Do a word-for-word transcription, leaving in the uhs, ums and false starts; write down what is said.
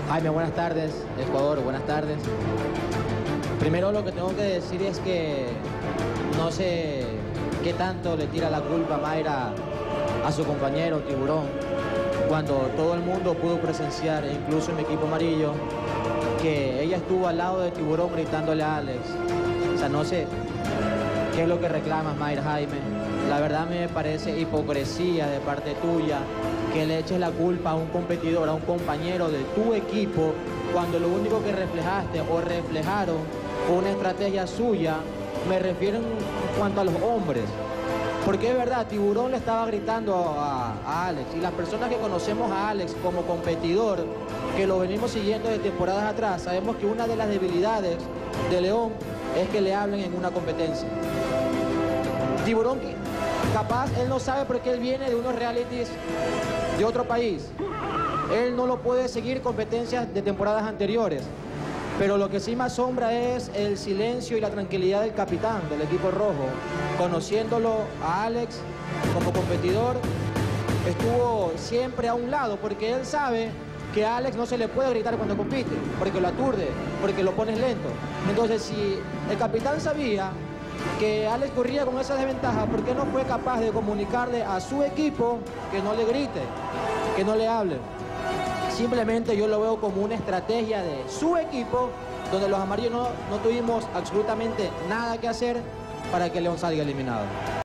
Jaime, buenas tardes. Ecuador, buenas tardes. Primero lo que tengo que decir es que no sé qué tanto le tira la culpa Mayra a su compañero Tiburón, cuando todo el mundo pudo presenciar, incluso en mi equipo amarillo, que ella estuvo al lado de Tiburón gritándole a Alex. O sea, no sé qué es lo que reclamas, Mayra, Jaime. La verdad me parece hipocresía de parte tuya que le eches la culpa a un competidor, a un compañero de tu equipo, cuando lo único que reflejaste o reflejaron fue una estrategia suya. Me refiero en cuanto a los hombres. Porque es verdad, Tiburón le estaba gritando a, a Alex, y las personas que conocemos a Alex como competidor, que lo venimos siguiendo de temporadas atrás, sabemos que una de las debilidades de León es que le hablen en una competencia. Tiburón, capaz, él no sabe porque él viene de unos realities de otro país. Él no lo puede seguir competencias de temporadas anteriores. Pero lo que sí me asombra es el silencio y la tranquilidad del capitán del equipo rojo. Conociéndolo a Alex como competidor, estuvo siempre a un lado, porque él sabe que a Alex no se le puede gritar cuando compite, porque lo aturde, porque lo pones lento. Entonces, si el capitán sabía que Alex corría con esa desventaja, ¿por qué no fue capaz de comunicarle a su equipo que no le grite, que no le hable? Simplemente yo lo veo como una estrategia de su equipo, donde los amarillos no, no tuvimos absolutamente nada que hacer para que León salga eliminado.